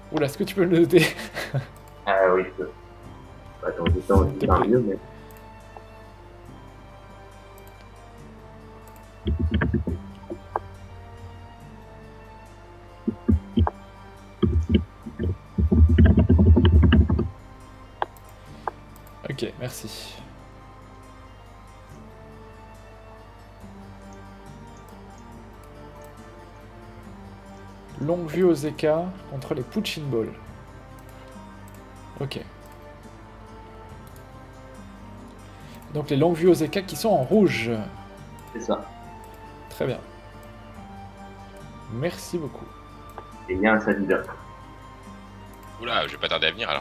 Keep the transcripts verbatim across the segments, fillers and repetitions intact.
Oula, est-ce que tu peux le noter? Ah oui, je peux. Attends, je temps, S'il te c'est un plaît. mieux, mais. Ok, merci. Longue vue aux écarts contre les Puchin Ball. Ok. Donc les longues vues aux écarts qui sont en rouge. C'est ça. Très bien. Merci beaucoup. Et il y a un Sadida. Oula, je vais pas tarder à venir alors.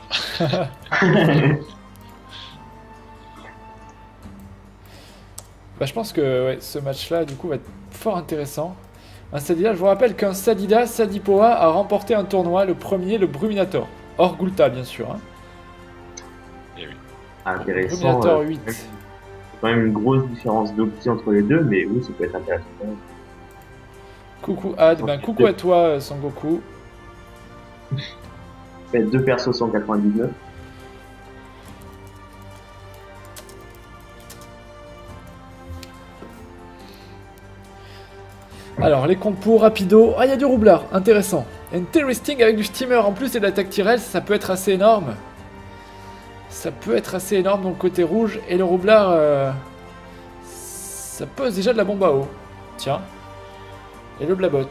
Bah, je pense que ouais, ce match-là, du coup, va être fort intéressant. Un Sadida, je vous rappelle qu'un Sadida Sadipoa a remporté un tournoi, le premier, le Bruminator. Hors Gulta, bien sûr. Hein. Eh oui. Intéressant. Bruminator euh, huit. C'est quand même une grosse différence d'opti entre les deux, mais oui, ça peut être intéressant. Coucou Ad, ben coucou à toi, Son Goku. Faites deux persos cent quatre-vingt-dix-neuf. Alors, les compos rapido. Ah, il y a du roublard, intéressant. Interesting avec du steamer en plus et de l'attaque Tyrell, ça peut être assez énorme. Ça peut être assez énorme dans le côté rouge. Et le roublard, euh, ça pose déjà de la bombe à eau. Tiens. Et le blabot.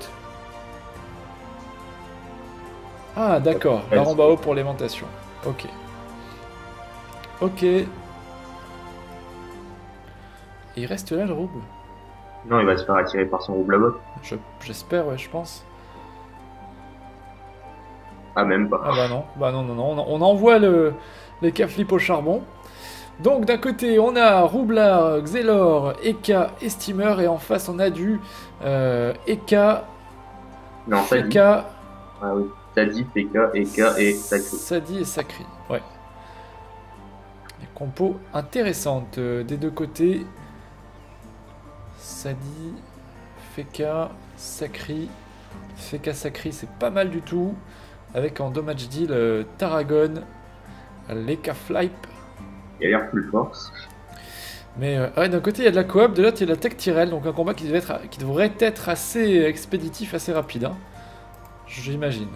Ah, d'accord. La bombe à eau pour l'aimantation. Ok. Ok. Et il reste là le rouble. Non, il va se faire attirer par son rouble à botte. Je- J'espère, ouais, je pense. Ah, même pas. Ah bah non, bah non, non, non. On, on envoie le, les Caflip au charbon. Donc d'un côté, on a Roublard, Xelor, Eka et Steamer. Et en face, on a du euh, Eka, Non, Sadi. Feka, Ah oui. Sadi, Pekka, Eka et Sakri. Sadi et Sakri. Ouais. Des compos intéressantes euh, des deux côtés. Sadi, Feka, Sakri. Feka, Sakri, c'est pas mal du tout. Avec en damage deal euh, Tarragon, l'Eka Flipe. Il a l'air full force. Mais euh, ouais, d'un côté il y a de la coop, de l'autre il y a de la tech Tyrell, donc un combat qui, devait être, qui devrait être assez expéditif, assez rapide. Hein. J'imagine.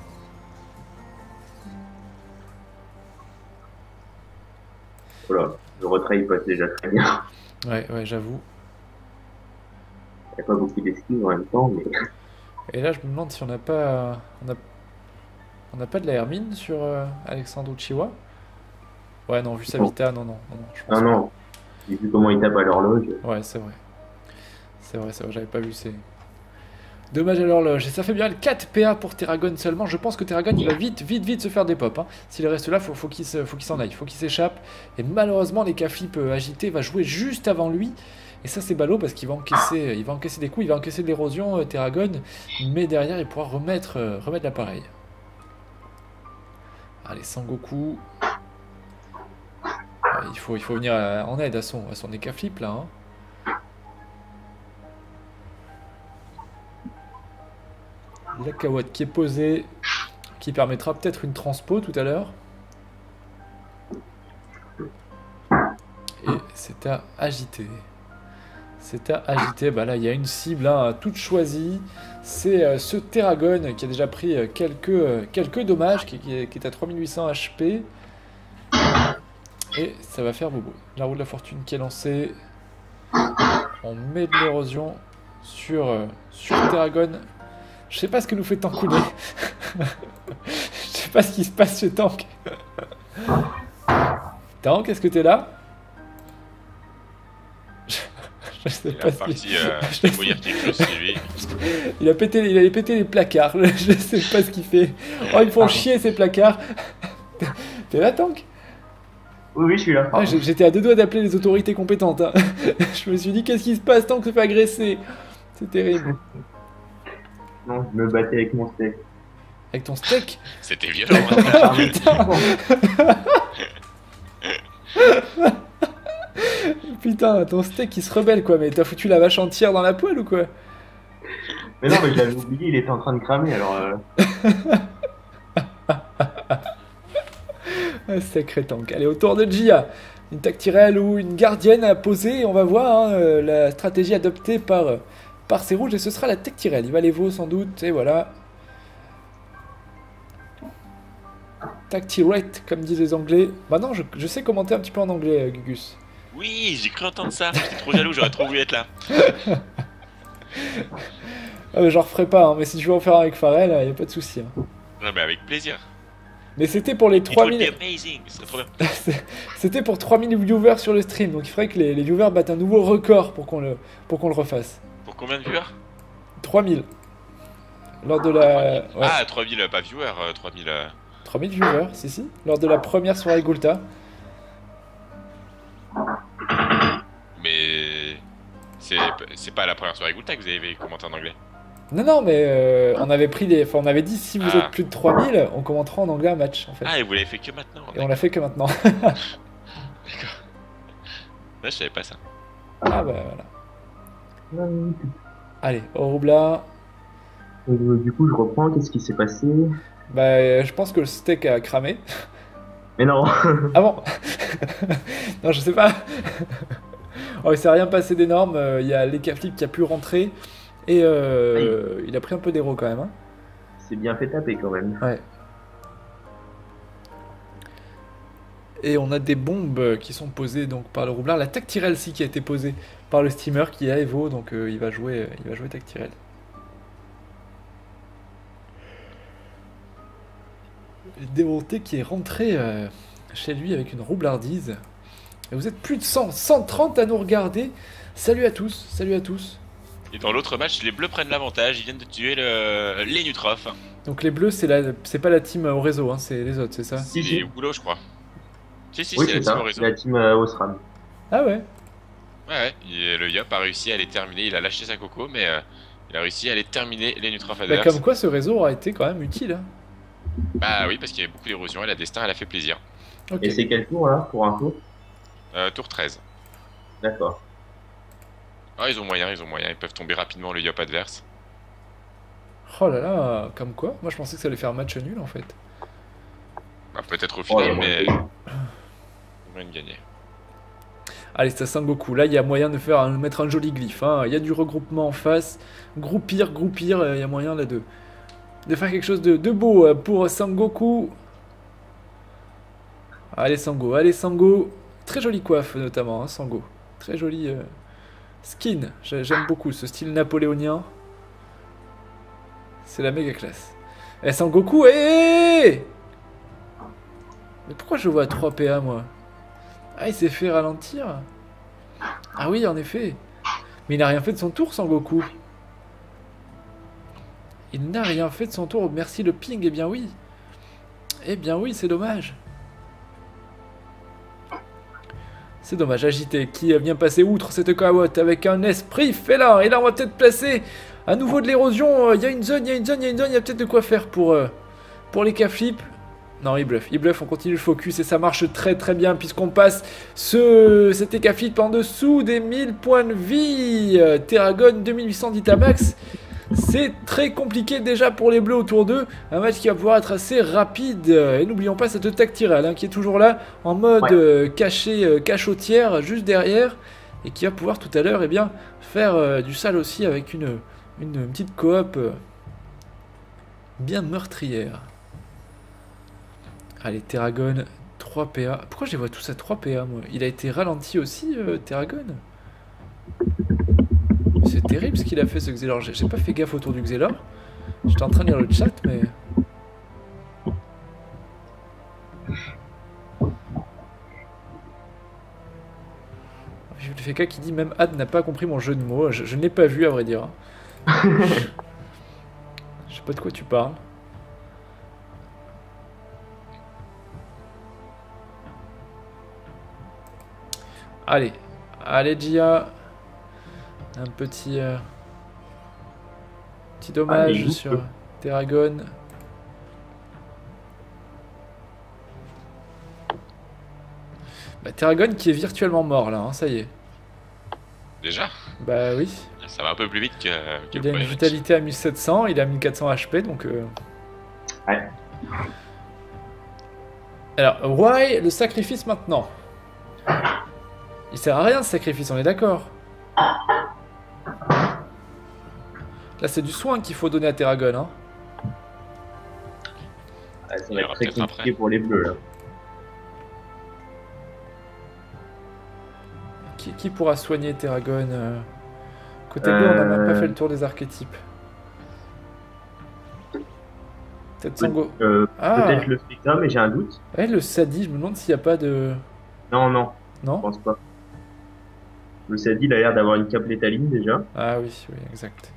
Voilà. Le retrait, il passe déjà très bien. Ouais, ouais, j'avoue. Il n'y a pas beaucoup d'esquives en même temps, mais. Et là je me demande si on n'a pas... On a... on n'a pas de la Hermine sur euh, Alexandre Uchiwa. Ouais, non, vu sa Non. vita, non, non, non, non, je pense Non, non. J'ai vu comment il tape à l'horloge. pas. Ouais, c'est vrai. C'est vrai, c'est vrai, j'avais pas vu ces... Dommage à l'horloge. Et ça fait bien le quatre P A pour Terragon seulement. Je pense que Terragon il va vite, vite, vite se faire des pop. Hein. S'il reste là, faut, faut qu'il se- faut qu'il s'en aille, faut qu'il s'échappe. Et malheureusement, les Caflip euh, agités va jouer juste avant lui. Et ça, c'est ballot parce qu'il va encaisser, il va encaisser des coups, il va encaisser de l'érosion, euh, Terragon. Mais derrière, il pourra remettre, euh, remettre l'appareil. Allez, Sangoku. Ouais, il, faut, il faut venir euh, en aide à son, à son Caflip là. Hein. La Kawad qui est posée, qui permettra peut-être une transpo tout à l'heure. Et c'est à agiter. C'est à agiter. Bah là, il y a une cible hein, toute choisie. C'est euh, ce Terragon qui a déjà pris euh, quelques, euh, quelques dommages, qui, qui est, qui est à trois mille huit cents H P. Et ça va faire bobo. La roue de la fortune qui est lancée. On met de l'érosion sur, euh, sur Terragon. Je sais pas ce que nous fait Tankouné. Je sais pas ce qui se passe chez Tank. Tank, est-ce que t'es là? Je, je sais Il pas a ce qui... parti euh, je sais- débrouiller quelque chose chez lui. Il a pété, il avait pété les placards. Je sais pas ce qu'il fait. Oh, ils font chier ces placards. T'es là, Tank? Oui, oui, je suis là. Ah, j'ai- J'étais à deux doigts d'appeler les autorités compétentes. Hein. Je me suis dit, qu'est-ce qui se passe? Tank se fait agresser. C'est terrible. Non, je me battais avec mon steak. Avec ton steak? C'était violent. Hein. Ah putain. Putain, ton steak il se rebelle quoi, mais t'as foutu la vache entière dans la poêle ou quoi? Mais non, mais je l'avais oublié, il était en train de cramer, alors... Euh... Un sacré tank. Allez, autour de Gia. Une tactirelle ou une gardienne à poser. On va voir hein, euh, la stratégie adoptée par, euh, par ces rouges. Et ce sera la tactirelle. Il va les vaut sans doute. Et voilà. Tactirate, comme disent les Anglais. Bah non, je, je sais commenter un petit peu en anglais, euh, Gugus. Oui, j'ai cru entendre ça. J'étais trop jaloux, j'aurais trop voulu être là. Ah, mais j'en referai pas, hein, mais si tu veux en faire un avec Pharrell, il n'y a pas de souci. Hein. Ouais, mais avec plaisir. Mais c'était pour les It trois would mille... be amazing, ce serait trop bien. C'était pour trois mille viewers sur le stream, donc il faudrait que les, les viewers battent un nouveau record pour qu'on le, pour qu'on le refasse. Pour combien de viewers? trois mille. Lors de la... Ouais. Ah, trois mille, pas viewers, euh, trois mille... euh, trois mille viewers, si si. Lors de la première soirée Gulta. Mais... C'est c'est pas la première soirée Gulta que vous avez commenté en anglais. Non, non, mais euh, on avait pris les... Enfin, on avait dit si vous Ah. êtes plus de trois mille, on commentera en anglais un match, en fait. Ah, et vous l'avez fait que maintenant? Et on l'a fait que maintenant. D'accord. Ouais, je savais pas ça. Ah bah voilà. Allez, au Roubla. Euh, du coup, je reprends. Qu'est-ce qui s'est passé? Bah, je pense que le steak a cramé. Mais non. Ah bon? Non, je sais pas. Oh, il s'est rien passé d'énorme. Il y a l'Ekaflip qui a pu rentrer. Et euh, il a pris un peu d'héros quand même. Hein. C'est bien fait taper quand même. Ouais. Et on a des bombes qui sont posées donc par le roublard. La tactirelle aussi qui a été posée par le steamer qui a Evo. Donc euh, il va jouer, il va jouer tactirelle. Démonté qui est rentré euh, chez lui avec une roublardise. Et vous êtes plus de cent, cent trente à nous regarder. Salut à tous, salut à tous. Et dans l'autre match, les bleus prennent l'avantage, ils viennent de tuer le... les Nutrof. Donc les bleus, c'est la... c'est pas la team au réseau, hein, c'est les autres, c'est ça? C'est si. les Boulots, je crois. Si, si, Oui, c'est c'est la ça. team au réseau. La team euh, Osram. Ah ouais? Ouais, ouais. Et le Yop a réussi à les terminer, il a lâché sa coco, mais euh, il a réussi à les terminer, les Nutrof Bah, adverses. comme quoi ce réseau aura été quand même utile. Hein. Bah oui, parce qu'il y avait beaucoup d'érosion et la destin, elle a fait plaisir. Ok. Et c'est quel tour là pour info? Euh, tour treize. D'accord. Ah, ils ont moyen, ils ont moyen, ils peuvent tomber rapidement le Yop adverse. Oh là là, comme quoi? Moi je pensais que ça allait faire un match nul en fait. Bah, peut-être au Oh, final, là, mais... bon. Ils vont gagner. Allez, c'est à Sengoku. Là, il y a moyen de faire un- mettre un joli glyphe. Hein. Il y a du regroupement en face. Groupir, groupir. euh, Il y a moyen là de, de faire quelque chose de, de beau euh, pour Sengoku. Allez, Sango. Allez, Sango. Très jolie coiffe, notamment, hein, Sango. Très jolie euh, skin. J'ai- J'aime beaucoup ce style napoléonien. C'est la méga classe. Eh, Sangoku, hé! Mais pourquoi je le vois à trois P A, moi? Ah, il s'est fait ralentir. Ah oui, en effet. Mais il n'a rien fait de son tour, Sangoku. Il n'a rien fait de son tour. Merci le ping. Eh bien oui. Eh bien oui, c'est dommage. C'est dommage. Agité qui vient passer outre cette carotte avec un esprit félin. Et là, on va peut-être placer à nouveau de l'érosion. Il y a une zone, il y a une zone, il y a une zone. Il y a peut-être de quoi faire pour, euh, pour les K-flip. Non, il bluffe, il bluffe, on continue le focus et ça marche très très bien puisqu'on passe ce, cet Ekaflip en dessous des mille points de vie. Euh, Terragon deux mille huit cents d'Itamax. C'est très compliqué déjà pour les bleus autour d'eux. Un match qui va pouvoir être assez rapide. Et n'oublions pas cette tactirelle hein, qui est toujours là en mode Ouais. euh, caché, euh, cachotière juste derrière. Et qui va pouvoir tout à l'heure eh bien, faire euh, du sale aussi avec une, une petite coop euh, bien meurtrière. Allez, Terragon, trois P A. Pourquoi je les vois tous à trois P A, moi? Il a été ralenti aussi, euh, Terragon? C'est terrible ce qu'il a fait, ce Xelor. J'ai j'ai pas fait gaffe autour du Xelor. J'étais en train de lire le chat, mais... J'ai vu le F K qui dit même Ad n'a pas compris mon jeu de mots. Je, je ne l'ai pas vu, à vrai dire. Je sais pas de quoi tu parles. Allez, allez Gia. Un petit, euh, petit dommage Allez, sur Terragon. Bah, Terragon qui est virtuellement mort là, hein, ça y est. Déjà? Bah oui. Ça va un peu plus vite que, que Il le a une premier match. vitalité à mille sept cents, il a mille quatre cents H P donc. Euh... Ouais. Alors, why le sacrifice maintenant? Il sert à rien ce sacrifice, on est d'accord. Là, c'est du soin qu'il faut donner à Terragon. Hein. Ah, ça Il va y être aura très peut-être compliqué après. pour les bleus là. Qui, qui pourra soigner Terragon euh... Côté bleu, on n'a même pas fait le tour des archétypes. Peut-être Sango. Euh, Ah. Peut-être le Frita, mais j'ai un doute. Eh, le Sadi, je me demande s'il n'y a pas de... Non, non, je Non? pense pas. Le Sadi, il a l'air d'avoir une cape létaline déjà. Ah oui, oui, exact.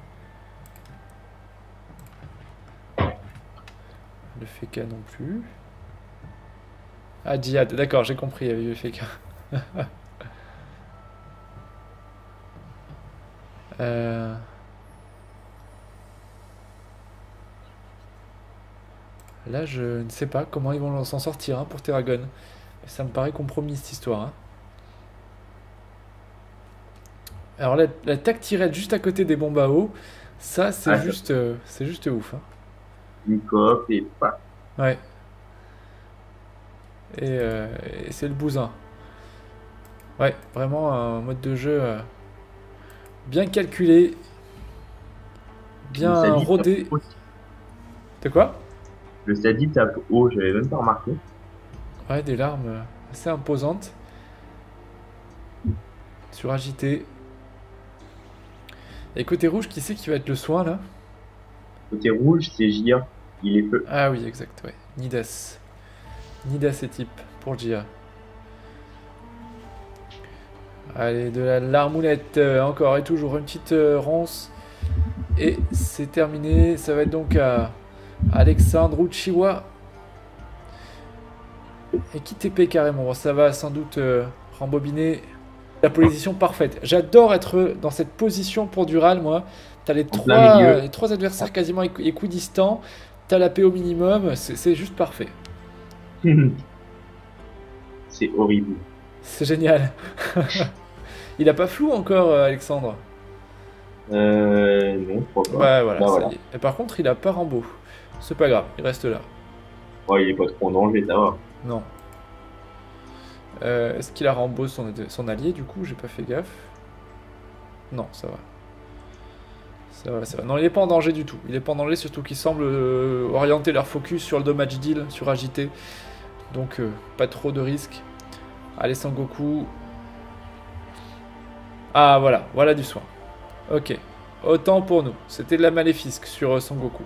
Le Feka non plus. Ah, Djihad, d'accord, j'ai compris, il y avait eu le Feka. euh... Là, je ne sais pas comment ils vont s'en sortir hein, pour Terragon. Ça me paraît compromis cette histoire. Hein. Alors la, la tactirette juste à côté des bombes à eau, ça c'est Ah, juste, euh, c'est juste ouf. Hein. Une coop et pas. Ouais. Et, euh, et c'est le bousin. Ouais, vraiment un mode de jeu euh, bien calculé, bien Le Sadi rodé. tape haut. De quoi? Le Sadi tape haut, j'avais même pas remarqué. Ouais, des larmes euh, assez imposantes. Suragité. Et côté rouge, qui c'est qui va être le soin là? Côté rouge, c'est J A. Il est feu. Ah oui, exact, ouais. Nidas. Nidas et type pour J A. Allez, de la larmoulette, euh, encore et toujours une petite euh, ronce. Et c'est terminé. Ça va être donc à Alexandre Uchiwa. Et qui T P carrément. Bon, ça va sans doute euh, rembobiner la position parfaite. J'adore être dans cette position pour Dural, moi. T'as les, plein milieu. trois- les trois adversaires quasiment équ- équidistants. T'as la P au minimum. C'est c'est juste parfait. C'est horrible. C'est génial. Il a pas flou encore, euh, Alexandre. Euh, non, je crois pas. Ouais, voilà, Bah, ça voilà. y est. Et par contre, il a pas Rambo. C'est pas grave, il reste là. Oh, il est pas trop en danger, ça va. Non. Euh, Est-ce qu'il a Rambo son, son allié du coup? J'ai pas fait gaffe. Non, ça va. Ça va, ça va. Non, il est pas en danger du tout. Il est pas en danger, surtout qu'ils semblent euh, orienter leur focus sur le damage deal, sur agité. Donc, euh, pas trop de risques. Allez, Sangoku. Ah, voilà, voilà du soin. Ok. Autant pour nous. C'était de la maléfique sur euh, Sangoku.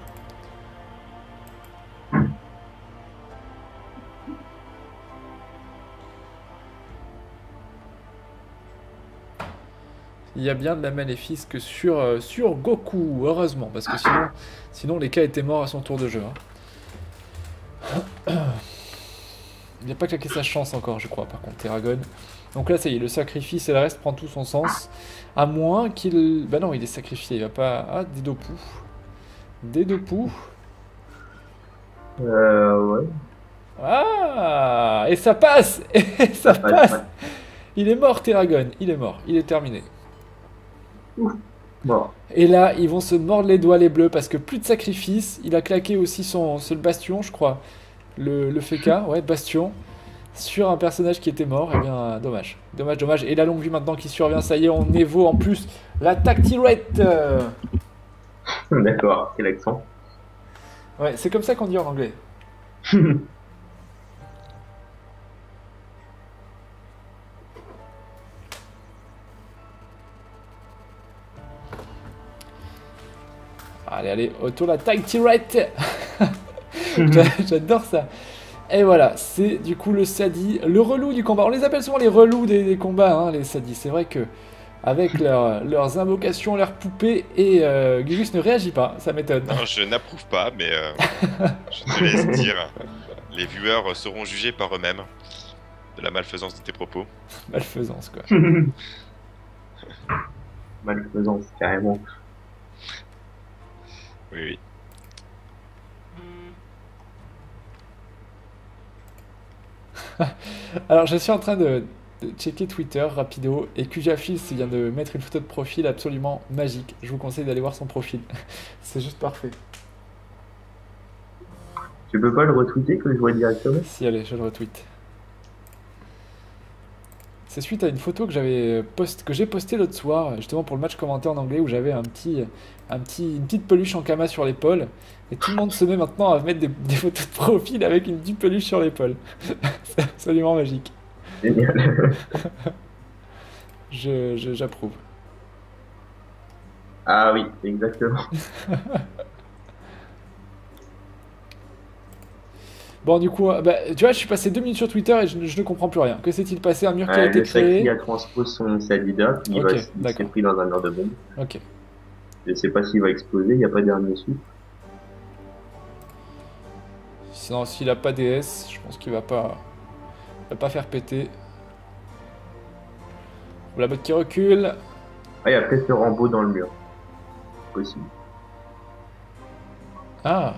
Il y a bien de la maléfique sur, euh, sur Goku, heureusement, parce que sinon, sinon les cas étaient morts à son tour de jeu. Hein. Il n'a pas claqué sa chance encore, je crois, par contre, Terragon. Donc là, ça y est, le sacrifice et le reste prend tout son sens. À moins qu'il... Bah non, il est sacrifié, il va pas... Ah, des Dopu. Des Dopu. Euh, ouais. Ah, et ça passe. Et ça Ça passe. passe, Il est mort, Terragon. Il est mort. Il est terminé. Bon. Et là, ils vont se mordre les doigts les bleus parce que plus de sacrifice. Il a claqué aussi son seul bastion, je crois. Le, le Feka, ouais, bastion. Sur un personnage qui était mort. Eh bien, dommage. Dommage, dommage. Et la longue vue maintenant qui survient. Ça y est, on évo en plus la tactirette. Euh... D'accord, quel accent. Ouais, c'est comme ça qu'on dit en anglais. Allez, allez, autour de la tactirette. J'adore ça. Et voilà, c'est du coup le Sadi, le relou du combat. On les appelle souvent les relous des, des combats, hein, les Sadis. C'est vrai que avec leur- leurs invocations, leurs poupées, et euh, Gugus ne réagit pas, ça m'étonne. Non, je n'approuve pas, mais euh, je te laisse dire. Les viewers seront jugés par eux-mêmes de la malfaisance de tes propos. Malfaisance, quoi. Malfaisance, carrément. Oui, oui. Alors, je suis en train de, de checker Twitter rapido, et Kujafils vient de mettre une photo de profil absolument magique. Je vous conseille d'aller voir son profil. C'est juste parfait. Tu peux pas le retweeter que je vois directement? Si, allez, je le retweet. C'est suite à une photo que j'avais post... que j'ai postée l'autre soir, justement pour le match commenté en anglais, où j'avais un petit, un petit, une petite peluche en Kama sur l'épaule. Et tout le monde se met maintenant à mettre des, des photos de profil avec une petite peluche sur l'épaule. C'est absolument magique. Génial. Je, je- j'approuve. Ah oui, exactement. Bon, du coup, euh, bah, tu vois, je suis passé deux minutes sur Twitter et je, ne je ne comprends plus rien. Que s'est-il passé? Un mur qui a Ouais, été le Sacri créé? a transposé son sa leader, il Ok, va se- il s'est d'accord. pris dans un mur de bombe. Ok. Je sais pas s'il va exploser, il n'y a pas dernier souffle. Sinon, s'il a pas D S, je pense qu'il va pas, va pas faire péter. La botte qui recule. Ah, il y a peut-être le Rambo dans le mur. Possible. Ah.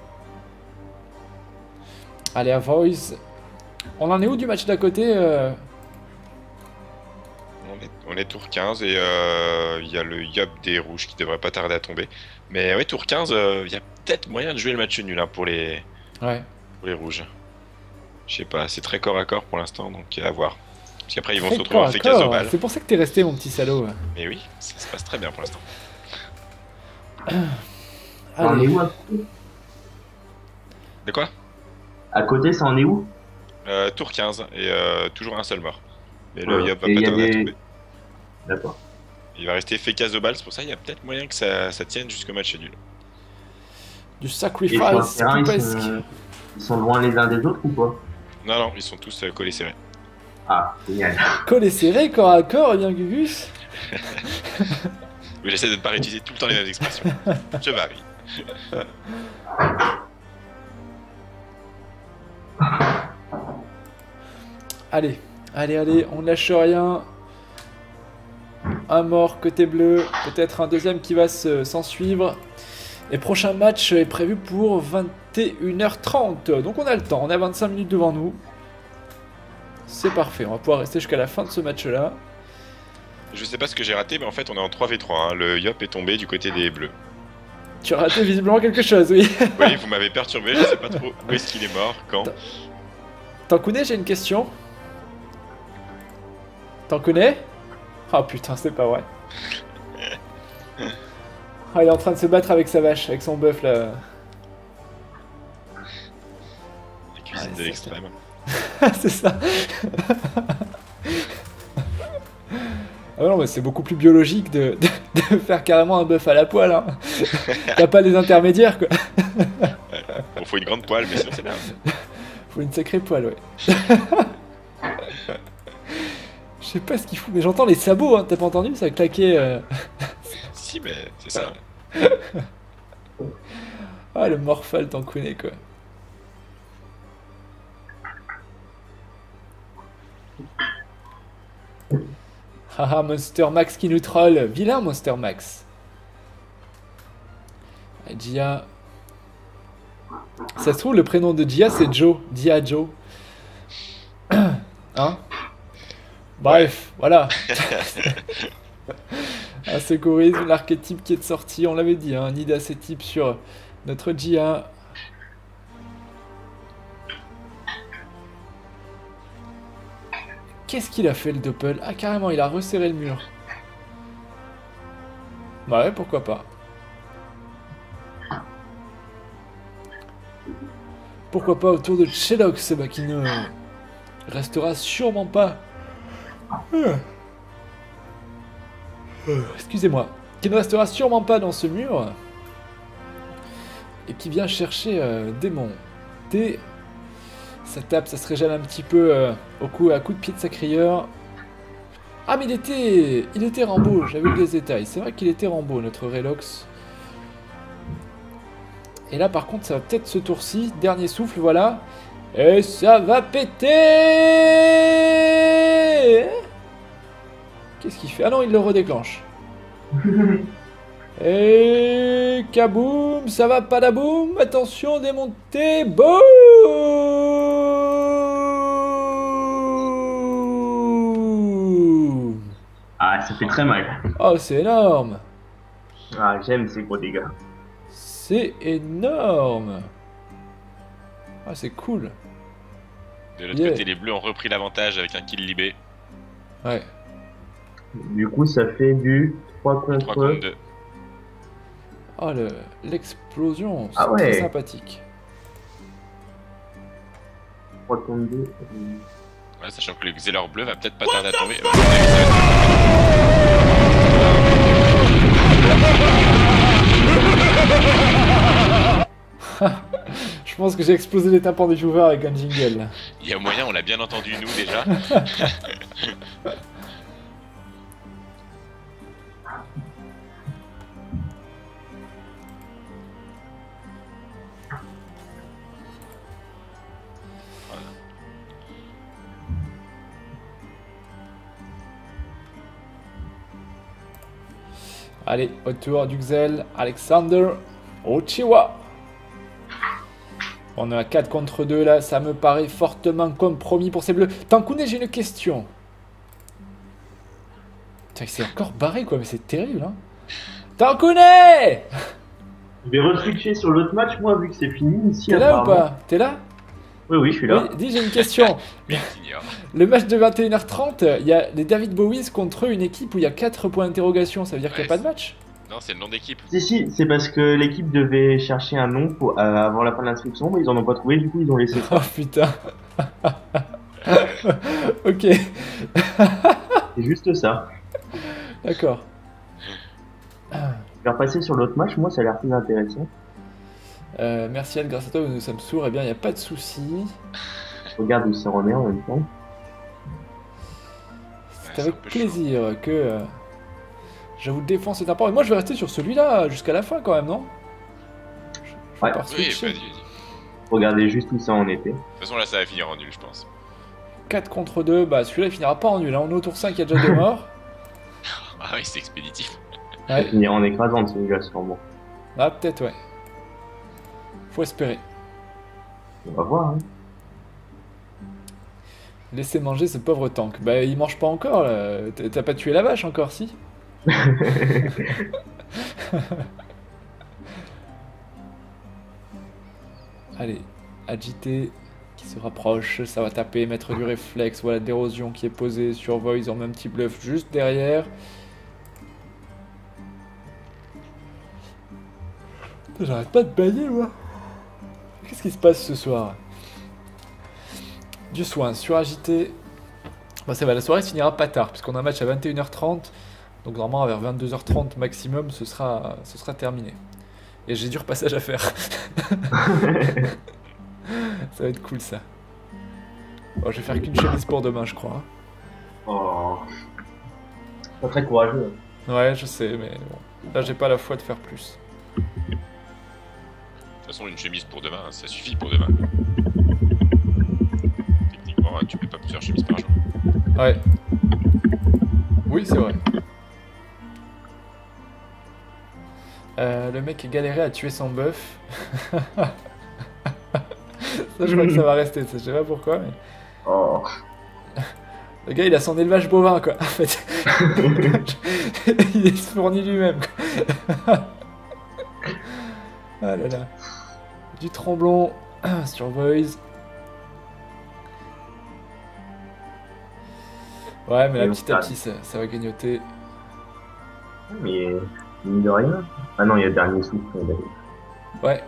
Allez, à Voice. On en est où du match d'à côté euh On est, on est tour quinze et euh, il y a le Yop des rouges qui devrait pas tarder à tomber. Mais ouais, tour quinze, euh, il y a peut-être moyen de jouer le match nul hein, pour, les, Ouais. pour les rouges. Je sais pas, c'est très corps à corps pour l'instant, donc à voir. Parce qu'après, ils vont Très se retrouver en corps à fécasse au corps. bal. C'est pour ça que t'es resté, mon petit salaud. Mais oui, ça se passe très bien pour l'instant. Ça en est Allez. où à, De quoi à côté, ça en est où? euh, Tour quinze et euh, toujours un seul mort. Mais le Ouais. Yop va Et pas il y a tarder à des- tomber. D'accord. Il va rester fécasse au bal, c'est pour ça qu'il y a peut-être moyen que ça, ça tienne jusqu'au match nul. Du Et sur le sacrifice terrain, ils poupesque. sont... ils sont loin les uns des autres ou pas? Non, non, ils sont tous euh, collés serrés. Ah, génial. Collé serré, corps à corps, eh bien Gugus. Mais j'essaie de ne pas réutiliser tout le temps les mêmes expressions. Je varie. Allez, allez, allez, on ne lâche rien. Un mort côté bleu, peut-être un deuxième qui va se- s'en suivre. Et prochain match est prévu pour vingt et une heures trente. Donc on a le temps, on a vingt-cinq minutes devant nous. C'est parfait, on va pouvoir rester jusqu'à la fin de ce match-là. Je sais pas ce que j'ai raté, mais en fait, on est en trois v trois. hein. Le Yop est tombé du côté des bleus. Tu as raté visiblement quelque chose, oui. Oui, vous m'avez perturbé, je sais pas trop où est-ce qu'il est mort, quand. T'en connais, j'ai une question. T'en connais? Oh putain, c'est pas vrai. Ah, il est en train de se battre avec sa vache, avec son bœuf là. La cuisine Ouais, de ça, l'extrême. C'est ça. Ah non, mais c'est beaucoup plus biologique de, de- de faire carrément un bœuf à la poêle. Hein. T'as pas les intermédiaires quoi. Bon, faut une grande poêle, mais sinon c'est bien. Faut une sacrée poêle, ouais. Je sais pas ce qu'il fout, mais j'entends les sabots, hein. T'as pas entendu ça claquer euh... Si, mais c'est ça. Ah, le morphal t'en connais quoi. Haha, Monster Max qui nous troll. Vilain Monster Max. Ah, Gia. Ça se trouve, le prénom de Gia, c'est Joe. Dia Joe. Hein? Bref, voilà. Un secourisme, l'archétype qui est sorti, on l'avait dit, hein, nid assez type sur notre Gia. Qu'est-ce qu'il a fait le Doppel? Ah carrément, il a resserré le mur. Bah ouais, pourquoi pas. Pourquoi pas autour de Chelox, bah, qui ne restera sûrement pas... Euh. Euh, Excusez-moi. Qui ne restera sûrement pas dans ce mur. Et qui vient chercher euh, Démon. Des... Ça tape, ça se régale un petit peu euh, au coup, à coup de pied de sacrieur. Ah mais il était... Il était Rambo, j'avais eu des détails. C'est vrai qu'il était Rambo, notre Relox. Et là par contre ça va peut-être ce tour-ci. Dernier souffle, voilà. Et ça va péter. Qu'est-ce qu'il fait? Ah non, il le redéclenche. Et kaboum, ça va pas la boum. Attention, démonter. Boum. Ah, ça fait très mal. Oh, c'est énorme. Ah, j'aime ces gros dégâts. C'est énorme. Ah, c'est cool. De l'autre Yeah. côté, les bleus ont repris l'avantage avec un kill libé. Ouais. Du coup, ça fait du trois trois contre... contre deux. Oh, le- l'explosion, c'est Ah ouais. très sympathique. trois contre deux. Ouais, sachant que le Xelor bleu va peut-être pas tarder à tomber. Euh, Je pense que j'ai explosé les tympans des viewers avec un jingle. là. Il y a moyen, on l'a bien entendu nous déjà. Allez, autour du Xel, Alexander Ochiwa. On est à quatre contre deux là, ça me paraît fortement compromis pour ces bleus. Tankouné, j'ai une question. Putain, il s'est encore barré quoi, mais c'est terrible hein. Tankouné! Je vais re-switcher sur l'autre match, moi, vu que c'est fini ici. T'es là ou apparemment. pas? T'es là? Oui, oui, je suis là. Oui, dis, j'ai une question. Mais ignore. Le match de vingt et une heures trente, il y a les David Bowies contre une équipe où il y a quatre points d'interrogation. Ça veut dire qu'il n'y a Ouais, pas de match? Non, c'est le nom d'équipe. Si, si, c'est parce que l'équipe devait chercher un nom pour, euh, avant la fin de l'inscription, mais ils en ont pas trouvé, du coup, ils ont laissé. Oh putain. Ok, C'est juste ça. d'accord. Je vais repasser sur l'autre match, moi, ça a l'air plus intéressant. Euh, merci Al, grâce à toi nous sommes sourds. Eh bien, il n'y a pas de souci. Je regarde où ça remet en même temps. C'est c'est avec un peu plaisir que euh, je vous défends cet apport. Et moi, je vais rester sur celui-là jusqu'à la fin quand même, non? Je, je vais Ouais. pas Oui, switcher. vas-y, vas-y. Regardez juste où ça en était. De toute façon, là, ça va finir en nul, je pense. quatre contre deux, bah celui-là il finira pas en nul. Hein. On est au tour cinq, il y a déjà deux morts. Ah oui, c'est expéditif. Ça va Ouais. finir en écrasant celui-là, sûrement. Ah, peut-être, ouais. Faut espérer. On va voir, hein. Laissez manger ce pauvre tank. Bah, il mange pas encore, là. T'as t'as pas tué la vache encore, si? Allez, agité, qui se rapproche, ça va taper, mettre du réflexe, voilà, d'érosion qui est posée sur Voice en même petit bluff juste derrière. Putain, j'arrête pas de bailler, moi. Qu'est-ce qui se passe ce soir? Du soin, suragité. Bah ça va, la soirée se finira pas tard, puisqu'on a un match à vingt et une heures trente. Donc normalement vers vingt-deux heures trente maximum, ce sera, ce sera terminé. Et j'ai du repassage à faire. Ça va être cool ça. Bon, je vais faire qu'une chemise pour demain, je crois. Oh. Pas très courageux. Ouais, je sais, mais bon. Là, j'ai pas la foi de faire plus. De toute façon, une chemise pour demain, ça suffit pour demain. Techniquement, tu peux pas plusieurs chemises par jour. Ouais. Oui, c'est vrai. Euh, le mec a galéré à tuer son bœuf. Ça, je crois que ça va rester, ça, je sais pas pourquoi, mais... Oh. Le gars, il a son élevage bovin, quoi, en fait. Il se fournit lui-même, quoi. Ah là là. Du tremblon sur Voice. Ouais, mais là, Et on petit à calme. petit, ça, ça va grignoter. Mais, mine de rien. Ah non, il y a le dernier souffle. D'accord. Ouais.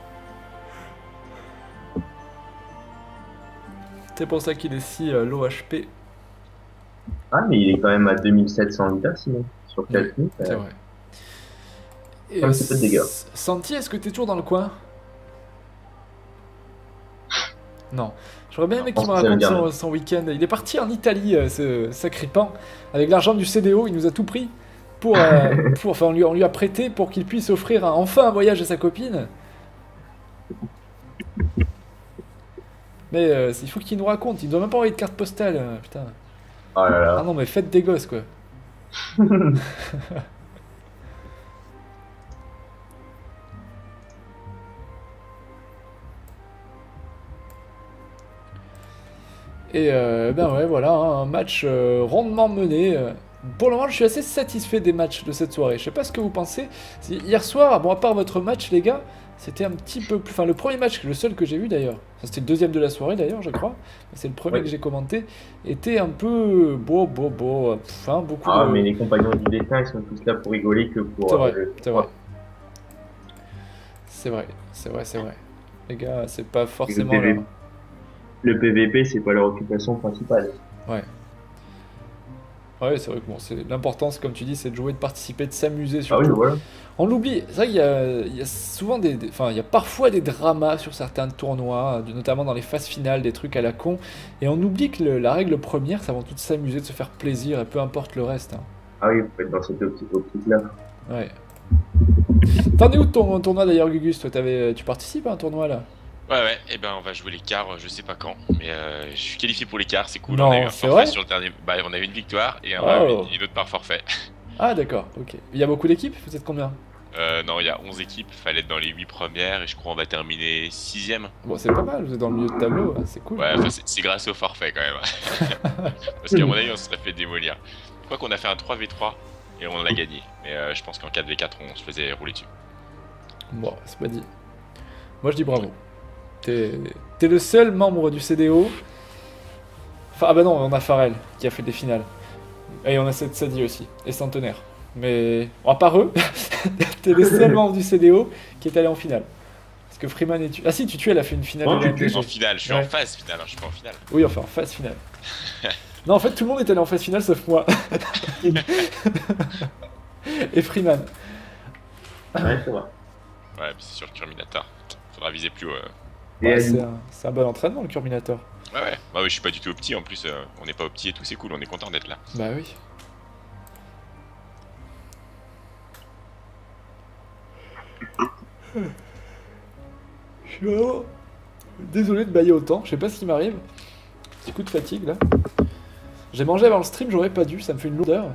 C'est pour ça qu'il est si euh, low H P. Ah, mais il est quand même à deux mille sept cents vidas, sinon. Sur quatre minutes. C'est euh, vrai. Et, Un euh, petit peu de dégâts. S- Santi, est-ce que t'es toujours dans le coin? Non. J'aurais bien aimé Je qu'il me pense que c'est raconte le son, dernier. son week-end. Il est parti en Italie, euh, ce sacripant, avec l'argent du C D O. Il nous a tout pris. Pour, euh, pour, enfin, on lui, on lui a prêté pour qu'il puisse offrir un- enfin un voyage à sa copine. Mais euh, il faut qu'il nous raconte. Il ne doit même pas envoyer de carte postale. euh, putain. Oh là Ah là. non, mais faites des gosses, quoi. Et euh, ben ouais, voilà, hein, un match euh, rondement mené. euh. Pour le moment, je suis assez satisfait des matchs de cette soirée. Je sais pas ce que vous pensez. Si- Hier soir, bon, à part votre match, les gars, c'était un petit peu plus... Enfin, le premier match, le seul que j'ai vu d'ailleurs, enfin, c'était le deuxième de la soirée d'ailleurs, je crois, c'est le premier Ouais. que j'ai commenté, était un peu... Beau, beau, beau, enfin, beaucoup Ah, de... mais les compagnons du destin, ils sont tous là pour rigoler que pour. C'est vrai, euh, le- c'est vrai. C'est vrai, c'est vrai, c'est vrai. Les gars, c'est pas forcément P V P. là. Le P V P, c'est pas leur occupation principale. Ouais. Ouais, c'est vrai que bon, c'est l'importance, comme tu dis, c'est de jouer, de participer, de s'amuser Ah oui, surtout. voilà. On l'oublie, c'est vrai qu'il y a, il y a souvent des, des- enfin, il y a parfois des dramas sur certains tournois, de- notamment dans les phases finales, des trucs à la con, et on oublie que le- la règle première, c'est avant tout de s'amuser, de se faire plaisir, et peu importe le reste, hein. Ah oui, faut être dans cette optique- optique-là. Ouais. T'en es où de ton tournoi d'ailleurs, Gugus? Toi, t'avais, tu participes à un tournoi là? Ouais, ouais, et ben on va jouer les quarts, je sais pas quand, mais euh, je suis qualifié pour les quarts, c'est cool. Non, on a eu un c'est forfait vrai sur le dernier. Bah, on a eu une victoire et, un, Oh. une, une autre par forfait. Ah d'accord, ok. Il y a beaucoup d'équipes? Vous êtes combien? Euh, non, il y a onze équipes, fallait être dans les huit premières et je crois on va terminer sixième. Bon, c'est pas mal, vous êtes dans le milieu de tableau, hein, c'est cool. Ouais, enfin, c'est c'est grâce au forfait quand même. Parce qu'à mon avis, on se serait fait démolir. Je crois qu'on a fait un trois v trois et on l'a gagné. Mais euh, je pense qu'en quatre v quatre, on se faisait rouler dessus. Bon, c'est pas dit. Moi je dis bravo. T'es t'es le seul membre du C D O. Enfin, ah bah non, on a Pharrell qui a fait des finales. Et on a cette Sadi aussi. Et Centenaire. Mais. Bon, à part eux, t'es le seul membre du C D O qui est allé en finale. Parce que Freeman et tu. Ah si, tu elle a fait une finale Non, de tu la tues. En M T G. finale, je suis Ouais. en phase finale, hein, je suis pas en finale. Oui, enfin en phase finale. Non, en fait, tout le monde est allé en phase finale sauf moi. Et Freeman. Ouais, ça va. Ouais, puis c'est sur le Terminator. Faudra viser plus haut. euh. Et Ouais, elle- c'est un, c'est un bon entraînement le Curminator. Ouais, ouais. Bah oui, je suis pas du tout opti en plus. euh, on n'est pas opti et tout, c'est cool, on est content d'être là. Bah oui. Je suis vraiment désolé de bailler autant, je sais pas ce qui m'arrive. Petit coup de fatigue là. J'ai mangé avant le stream, j'aurais pas dû, ça me fait une lourdeur.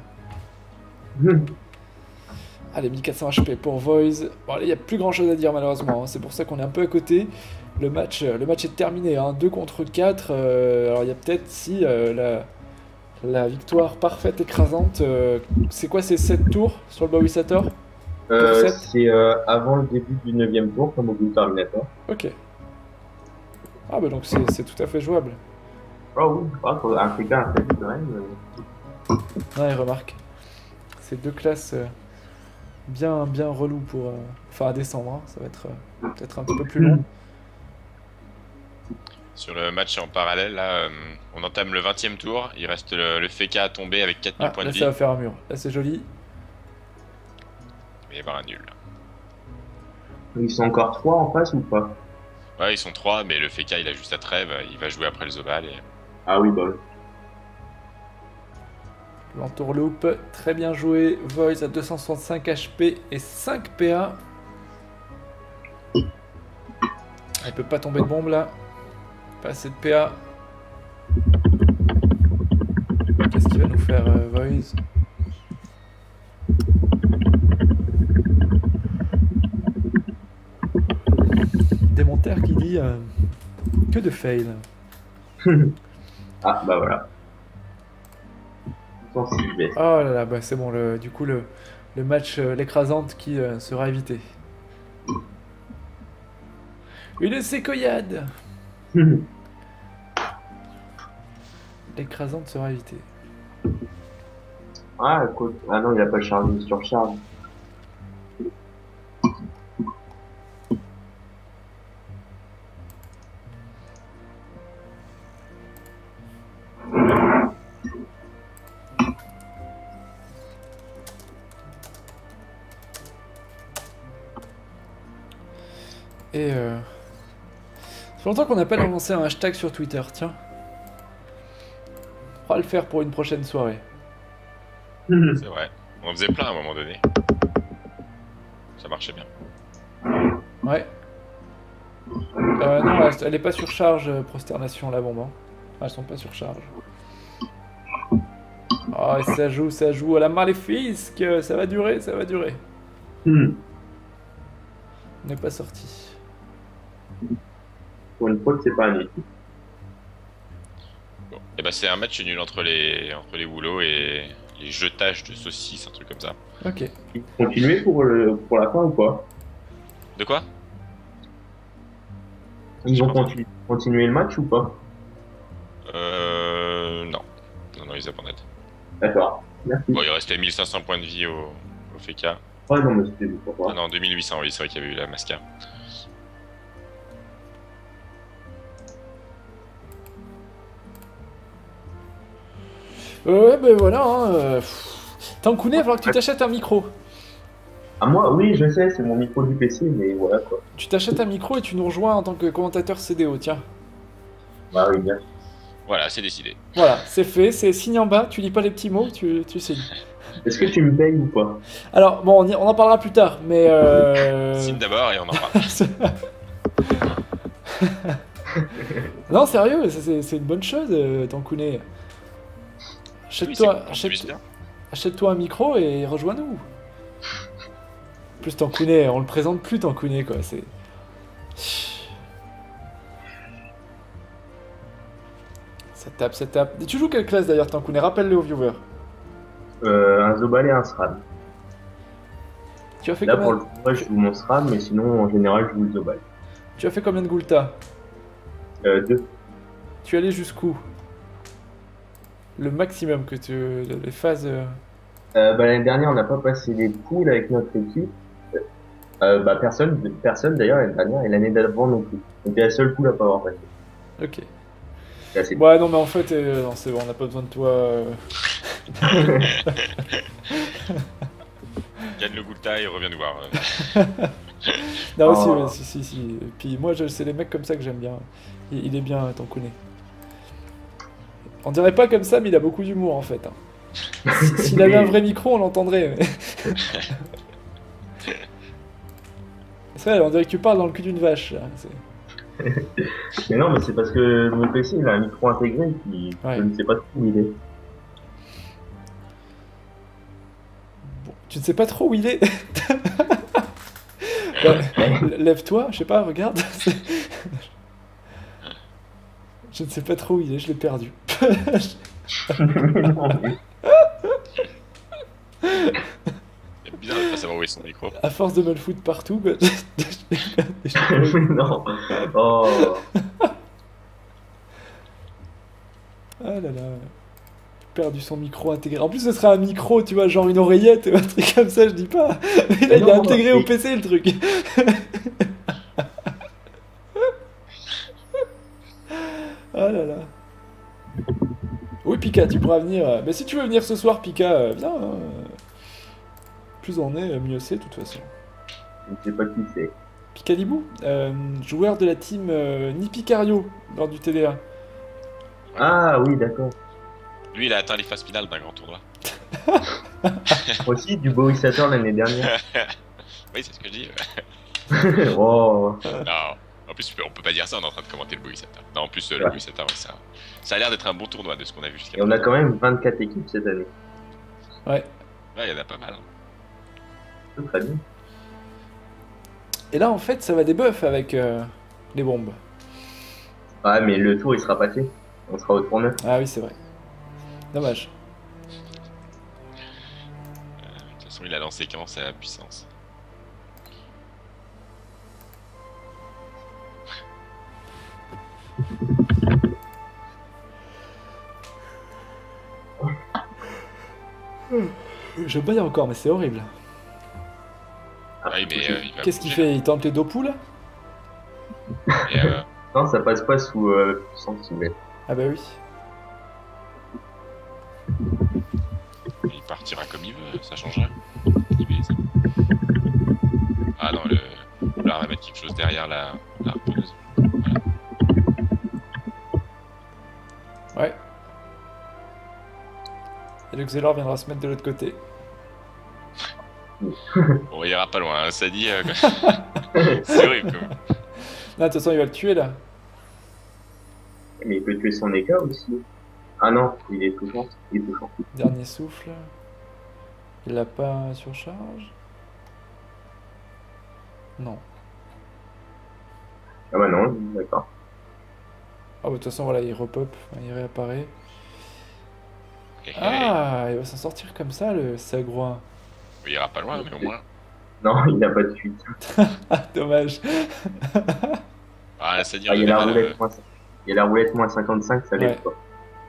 Allez, mille quatre cents H P pour Voice. Bon, là, il n'y a plus grand chose à dire malheureusement, hein. C'est pour ça qu'on est un peu à côté. Le match, euh, le match est terminé, hein. deux contre quatre. euh, alors, il y a peut-être si euh, la, la victoire parfaite, écrasante. euh, c'est quoi, c'est sept tours sur le Bowisator? Euh, sept. c'est euh, avant le début du neuvième tour, comme au bout Terminator. Ok. Ah, bah donc c'est c'est tout à fait jouable. Ah oui, ah, pour un T K, un T K, quand même. euh. Ouais, remarque. C'est deux classes euh, bien, bien reloues pour. euh, Enfin, à descendre, hein. Ça va être euh, peut-être un petit peu plus long. Sur le match en parallèle, là, euh, on entame le vingtième tour. Il reste le, le F K à tomber avec quatre mille Ah, points là, de vie. ça va faire un mur. Là, c'est joli. Il va y avoir un nul. là. Ils sont encore trois en face ou pas? Ouais, ils sont trois, mais le F K il a juste sa trêve. Il va jouer après le Zobal. Et... Ah oui, bah oui. L'entourloupe, très bien joué. Voice à deux cent soixante-cinq H P et cinq P A. Il peut pas tomber de bombe là. Pas assez de P A. Qu'est-ce qu'il va nous faire, euh, Voice? Démontaire qui dit euh, que de fail. Ah, bah voilà. Ils sont six bêtes. Oh là là, bah c'est bon, le, du coup le, le match, euh, l'écrasante qui euh, sera évité. Une séquoiade. L'écrasante sera évitée. Ah, écoute. Ah non, il a pas chargé, il surcharge. Et euh... ça fait longtemps qu'on n'a pas lancé un hashtag sur Twitter, tiens. On va le faire pour une prochaine soirée. C'est vrai. On en faisait plein à un moment donné. Ça marchait bien. Ouais. Euh, non, elle, elle est pas sur charge, euh, prosternation, la bombe. Hein. Elles sont pas sur charge. Oh, et ça joue, ça joue à la maléfique. Ça va durer, ça va durer. Hmm. On n'est pas sorti. Pour une fois que c'est pas un équipe. Bon. Et bah, c'est un match nul entre les, entre les boulots et les jetages de saucisses, un truc comme ça. Ok. Continuer pour, le, pour la fin ou pas? De quoi? Ils J'ai vont pas entendu. continu- continuer le match ou pas? Euh. Non. Non, non, ils abandonnent. D'accord. Merci. Bon, il restait mille cinq cents points de vie au, au F K. Ouais, non, mais c'était juste pour Ah toi. non, deux mille huit cents, oui, c'est vrai qu'il y avait eu la Masca. Ouais, ben voilà. Hein, euh, pff. Tankouné, il va falloir que tu t'achètes un micro. Ah, moi, oui, je sais, c'est mon micro du P C, mais voilà quoi. Tu t'achètes un micro et tu nous rejoins en tant que commentateur C D O, tiens. Bah oui, bien. Voilà, c'est décidé. Voilà, c'est fait, c'est signe en bas, tu lis pas les petits mots, tu, tu signes. Est-ce que tu me payes ou pas? Alors, bon, on, y- on en parlera plus tard, mais... Euh... Signe d'abord et on en parle. non, sérieux, c'est- c'est c'est une bonne chose, euh, Tankouné. Oui, c'est Achète-toi cool, achète, c'est bien. achète-toi un micro et rejoins-nous. En plus, Tankouné, on le présente plus, Tankouné, quoi, c'est... Ça tape, ça tape. Et tu joues quelle classe d'ailleurs, Tankouné? Rappelle-le aux viewers. Euh, un Zobal et un SRAM. Tu as fait Là, pour combien, le tournoi, je joue mon SRAM, mais sinon, en général, je joue le Zobal. tu as fait combien de Gulta? Euh, deux. Tu es allé jusqu'où? Le maximum que tu... Les phases... euh, Euh, bah, l'année dernière, on n'a pas passé les poules avec notre équipe. Euh, bah, personne, personne d'ailleurs l'année dernière et l'année d'avant non plus. Donc, c'est la seule poule à pas avoir passé. Ok. C'est assez Ouais, non, mais en fait, euh, non, c'est bon, on n'a pas besoin de toi. euh. Gagne le Gulta et reviens nous voir. Non, Oh. si, ouais, si, si, si. Et puis moi, je- c'est les mecs comme ça que j'aime bien. Il, il est bien, euh, Tankouné. On dirait pas comme ça, mais il a beaucoup d'humour en fait. hein. Si- S'il avait un vrai micro, on l'entendrait. mais- c'est vrai, on dirait que tu parles dans le cul d'une vache. là, c'est- Mais non, mais c'est parce que mon P C, il a un micro intégré qui, Ouais. je ne sais pas trop où il est. Bon, tu ne sais pas trop où il est. Bah, lève-toi, je sais pas, regarde. Je ne sais pas trop où il est, je l'ai perdu. Non, mais- C'est bizarre de pas savoir où est son micro. À force de me le foutre partout, bah, je l'ai perdu, je l'ai perdu. non. Oh. Ah là là. Perdu son micro intégré. En plus, ce serait un micro, tu vois, genre une oreillette ou un truc comme ça, je dis pas. Mais là, il est Non, intégré mais- au P C le truc. Ah là là. Oui, Pika, tu pourras venir. Mais si tu veux venir ce soir, Pika, euh, viens. hein. Plus on est, mieux c'est, de toute façon. Je ne sais pas qui c'est. Picalibou, euh, joueur de la team euh, Nipicario lors du T D A. Ah oui, d'accord. Lui, il a atteint les phases finales d'un grand tournoi. Aussi, du Boris Saturn l'année dernière. Oui, c'est ce que je dis. Oh. Non. En plus, on peut pas dire ça, on est en train de commenter le Boïsata. Non, en plus, euh, le Ouais. Boïsata, ouais, ça, ça a l'air d'être un bon tournoi de ce qu'on a vu jusqu'à Et on a quand même vingt-quatre équipes cette année. Ouais. Ouais, il y en a pas mal. C'est très bien. Et là, en fait, ça va des buffs avec euh, les bombes. Ah, mais le tour, il sera passé. On sera au tour neuf. Ah oui, c'est vrai. Dommage. De toute façon, il a lancé quand c'est la puissance. Je baille encore, mais c'est horrible. Ah oui, mais euh, il va Qu'est-ce qu'il bouger, fait? Il tente les deux poules? là. Et, euh, Non, ça passe pas sous euh, centimètres. Ah bah oui. il partira comme il veut, ça changera. Il met ça. Ah non, le. Là, on va mettre quelque chose derrière la, la harponeuse. Ouais. Et le Xelor viendra se mettre de l'autre côté. Bon, il ira pas loin, hein, ça dit. euh, quoi. C'est horrible, quand même. Non, de toute façon, il va le tuer là. Mais il peut tuer son éca aussi. Ah non, il est touchant. Il est touchant. Dernier souffle. Il l'a pas surcharge? Non. Ah bah non, d'accord. Ah bah de toute façon, voilà, il repop, il réapparaît. Hé, hé. Ah, il va s'en sortir comme ça, le Sagroin. Il ira pas loin, mais au moins. Non, il n'a pas de fuite. Ah, dommage. Ah, c'est-à-dire, Ah, il y a j'avais la mal, roulette euh, moins, il y a la roulette moins cinquante-cinq, ça l'aide Ouais. pas.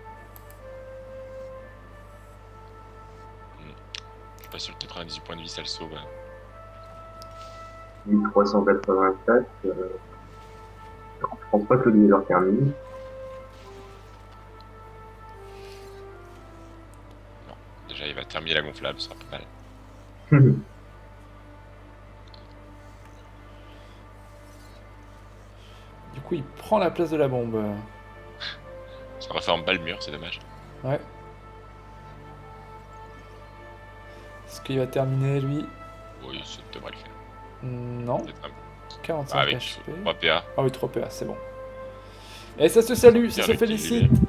je suis pas sûr que quatre-vingt-dix-huit points de vie, ça le sauve. hein. mille trois cent quatre-vingt-quatre, euh, je pense pas que lui leur termine. Déjà, il va terminer la gonflable, ce sera pas mal. Du coup, il prend la place de la bombe. Ça aurait fait en bas le mur, c'est dommage. Ouais. Est-ce qu'il va terminer, lui? Oui, ça devrait le faire. Non. Peut-être un- quarante-cinq Ah, avec H P. trois P A. Ah oui, trois P A, c'est bon. Et ça se salue, ça Bien se le félicite. kill,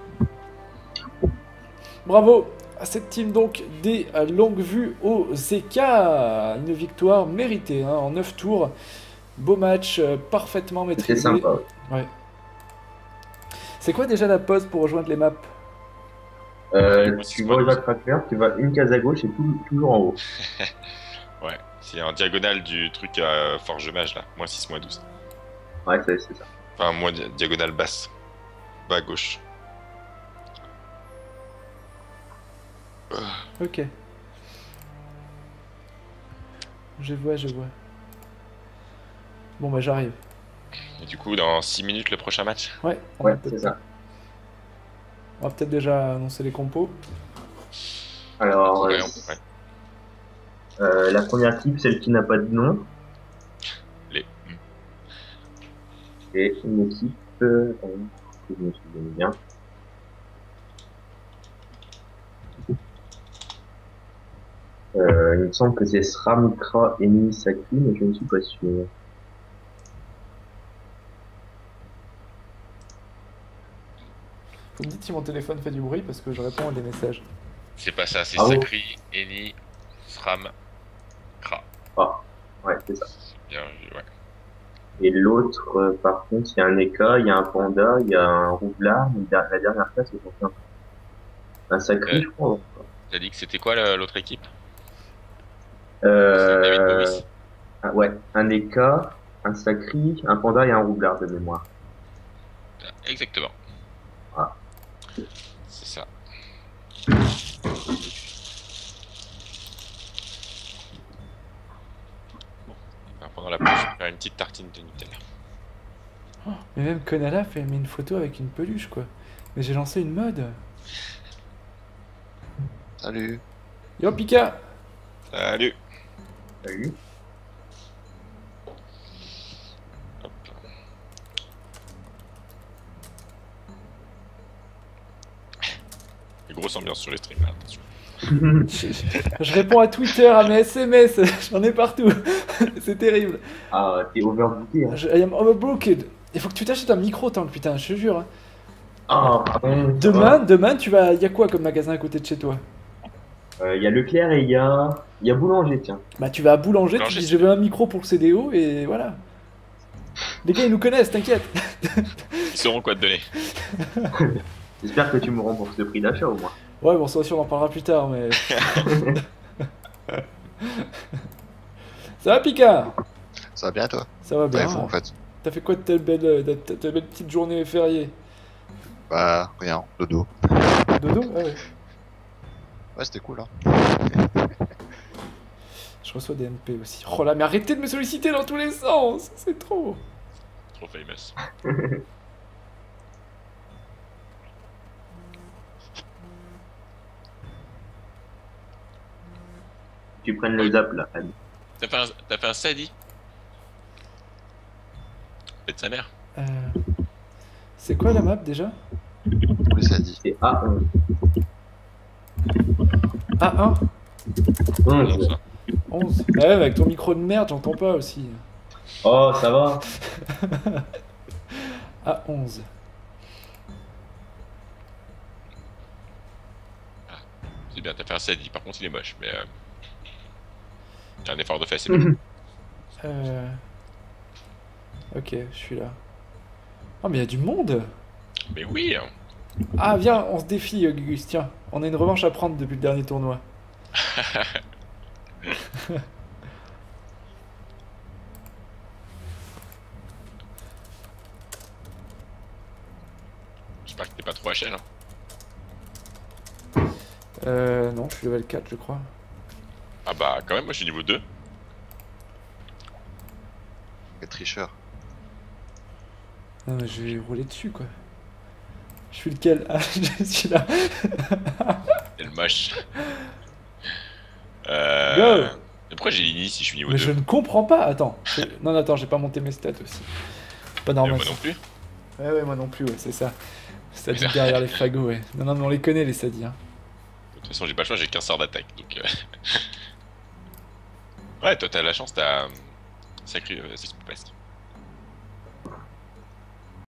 Bravo à cette team donc des euh, longues vues au Z K. Une victoire méritée hein, en neuf tours. Beau match, euh, parfaitement C'est maîtrisé. sympa. Ouais. C'est quoi déjà la pause pour rejoindre les maps? Euh, Moi, tu c'est vas quoi, au tracker, tu vas une case à gauche et tout, toujours en haut. Ouais, c'est en diagonale du truc à Forge Mage là, moins six, moins douze. Ouais, c'est c'est ça. Enfin, moins di- diagonale basse. Bas à gauche. Ok. Je vois, je vois. Bon bah j'arrive. Et du coup, dans six minutes, le prochain match. Ouais, on, Ouais, a peut-être- c'est ça. on va peut-être déjà annoncer les compos. Alors, Ouais, euh, on- ouais. euh, la première équipe, celle qui n'a pas de nom, Les... et une équipe, euh, que je me souviens bien. Euh, il me semble que c'est Sramikra et Nisaki, mais je ne suis pas sûr. Vous me dites si mon téléphone fait du bruit parce que je réponds à des messages. C'est pas ça, c'est Ah bon Sakri, Eni, Sram, Kra. Ah, ouais, c'est ça. Bien vu, ouais. Et l'autre, euh, par contre, il y a un Eka, il y a un Panda, il y a un Roublard, mais la la dernière place, c'est un, un Sacri, Euh, je crois. T'as dit que c'était quoi le- l'autre équipe? C'est David Euh, Bowie. ah, ouais, un Eka, un Sacri, un Panda et un Roublard de mémoire. Exactement. Ah. C'est ça. Bon. Pendant la pause, je vais faire une petite tartine de Nutella. Oh, mais même Konala fait mis une photo avec une peluche quoi. Mais j'ai lancé une mode. Salut. Yo Pika. Salut. Salut. Hop. Et grosse ambiance sur les streams là, attention. Je, je- je réponds à Twitter, à mes S M S, j'en ai partout. C'est terrible. Ah, t'es overbooké, hein. Je, I am overbooked. Il faut que tu t'achètes un micro, tant putain, je te jure. hein. Ah, pardon. ça Demain, va. demain, tu vas. Y a quoi comme magasin à côté de chez toi? Euh, il y a Leclerc et il y a, il y a Boulanger, tiens. Bah, tu vas à Boulanger, tu Boulanger, dis c'est je veux un micro pour le C D O et voilà. Les gars, ils nous connaissent, t'inquiète. Ils sauront quoi te donner. J'espère que tu me rembourses le prix d'achat au moins. Ouais, bon, ça aussi, on en parlera plus tard, mais. Ça va, Pika? Ça va bien toi? Ça va bien. Ouais, fou, en fait. T'as fait quoi de telle belle, euh, de ta- ta belle petite journée fériée? Bah rien, dodo. Dodo? Ah ouais. Ouais c'était cool hein. Je reçois des M P aussi. Oh là, mais arrêtez de me solliciter dans tous les sens! C'est trop! Trop famous. Tu prennes le zap là, Anne. T'as fait un, t'as fait un Sadi? Faites sa mère. Euh... C'est quoi la map déjà? Oui ça dit. C'est A onze. A un? Non, onze. ça. onze. Ah ouais, mais avec ton micro de merde, j'entends pas aussi. Oh, ça va. A onze. C'est bien, t'as fait un Sadi. Par contre, il est moche, mais. Euh... Il y a un effort de fait, c'est bien. Euh... Ok, je suis là. Oh, mais il y a du monde! Mais oui, hein. Ah, viens, on se défie, euh, Gugus, tiens. On a une revanche à prendre depuis le dernier tournoi. J'espère que t'es pas trop H L. Hein. Euh, non, je suis level quatre, je crois. Ah bah, quand même, moi je suis niveau deux. Quel tricheur. Non, mais je vais rouler dessus, quoi. Je suis lequel? Ah, je suis là. C'est le moche. Euh... Go. Mais pourquoi j'ai ini si je suis niveau Mais deux? je ne comprends pas. Attends. Non, non, attends, j'ai pas monté mes stats aussi. C'est pas Euh, normal. Moi ça. non plus. Ouais, ouais, moi non plus, ouais, c'est ça. Sadie Mais ça- derrière les fagots, ouais. Non, non, mais on les connaît, les sadis. Hein. De toute façon, j'ai pas le choix, j'ai qu'un sort d'attaque. Donc. Euh... ouais, toi t'as la chance, t'as. Sacré. Euh, c'est presque.